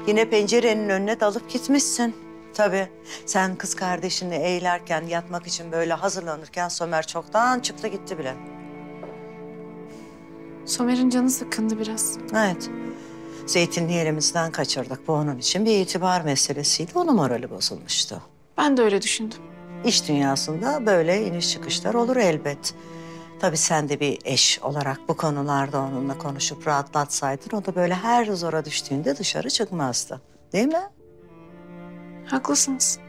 Yine pencerenin önüne dalıp gitmişsin. Tabii sen kız kardeşini eğlerken, yatmak için böyle hazırlanırken Somer çoktan çıktı gitti bile. Somer'in canı sıkkındı biraz. Evet. Zeytinliği elimizden kaçırdık. Bu onun için bir itibar meselesiydi. Onun morali bozulmuştu. Ben de öyle düşündüm. İş dünyasında böyle iniş çıkışlar olur elbet. Tabii sen de bir eş olarak bu konularda onunla konuşup rahatlatsaydın... ...o da böyle her zora düştüğünde dışarı çıkmazdı. Değil mi? Haklısınız.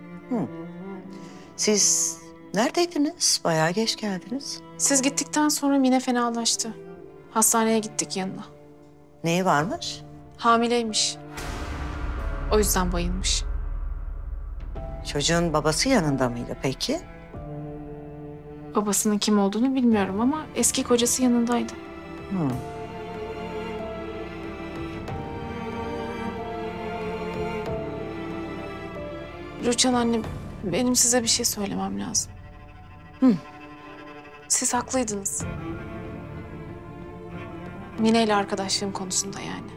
Siz neredeydiniz? Bayağı geç geldiniz. Siz gittikten sonra Mine fenalaştı. Hastaneye gittik yanına. Neyi varmış? Hamileymiş. O yüzden bayılmış. Çocuğun babası yanında mıydı peki? Babasının kim olduğunu bilmiyorum ama eski kocası yanındaydı. Rüçhan anne, benim size bir şey söylemem lazım. Siz haklıydınız. Mine ile arkadaşlığım konusunda yani.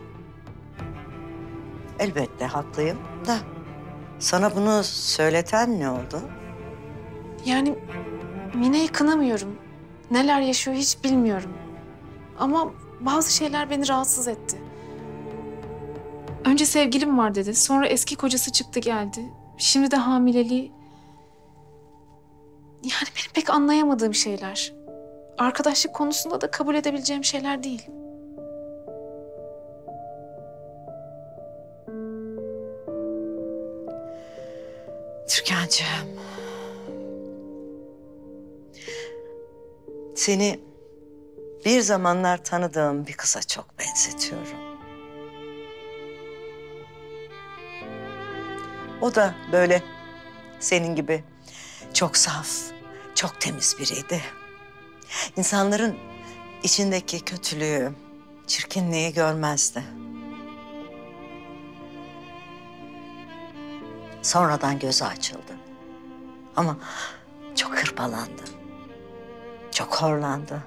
Elbette haklıyım da sana bunu söyleten ne oldu? Yani Mine'yi kınamıyorum. Neler yaşıyor hiç bilmiyorum. Ama bazı şeyler beni rahatsız etti. Önce sevgilim var dedi. Sonra eski kocası çıktı geldi. Şimdi de hamileliği. Yani benim pek anlayamadığım şeyler. Arkadaşlık konusunda da kabul edebileceğim şeyler değil. Türkan'cığım. Seni bir zamanlar tanıdığım bir kıza çok benzetiyorum. O da böyle senin gibi çok saf, çok temiz biriydi. İnsanların içindeki kötülüğü, çirkinliği görmezdi. Sonradan gözü açıldı. Ama çok hırpalandı. Çok horlandı.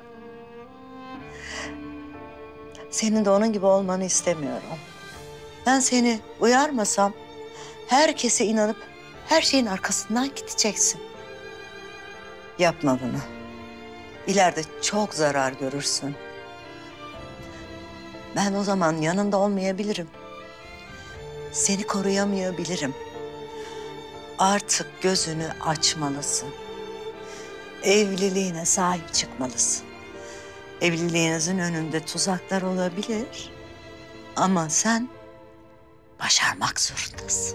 Senin de onun gibi olmanı istemiyorum. Ben seni uyarmasam herkese inanıp her şeyin arkasından gideceksin. Yapma bunu. İleride çok zarar görürsün. Ben o zaman yanında olmayabilirim. Seni koruyamayabilirim. Artık gözünü açmalısın. Evliliğine sahip çıkmalısın. Evliliğinizin önünde tuzaklar olabilir. Ama sen başarmak zorundasın.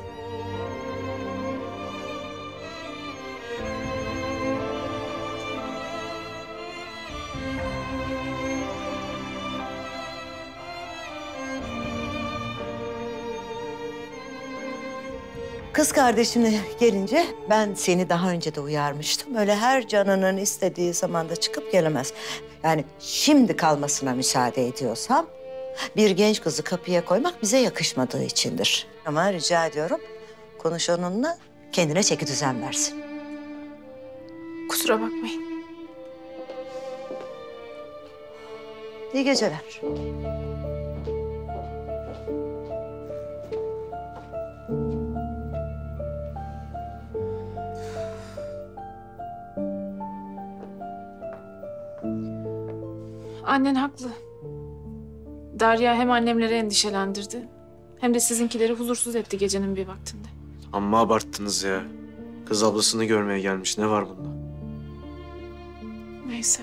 Kız kardeşine gelince ben seni daha önce de uyarmıştım. Öyle her canının istediği zamanda çıkıp gelemez. Yani şimdi kalmasına müsaade ediyorsam bir genç kızı kapıya koymak bize yakışmadığı içindir. Ama rica ediyorum konuş onunla, kendine çeki düzen versin. Kusura bakmayın. İyi geceler. Annen haklı. Derya hem annemleri endişelendirdi... ...hem de sizinkileri huzursuz etti gecenin bir vaktinde. Amma abarttınız ya. Kız ablasını görmeye gelmiş. Ne var bunda? Neyse.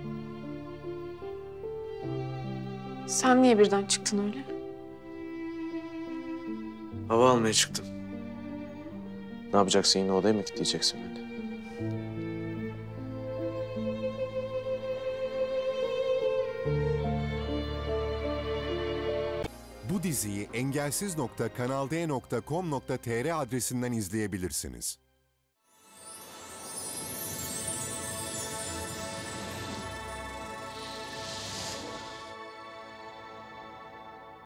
Sen niye birden çıktın öyle? Hava almaya çıktım. Ne yapacaksın, yine odaya mı kilitleyeceksin beni? Bu diziyi engelsiz.kanalde.com.tr adresinden izleyebilirsiniz.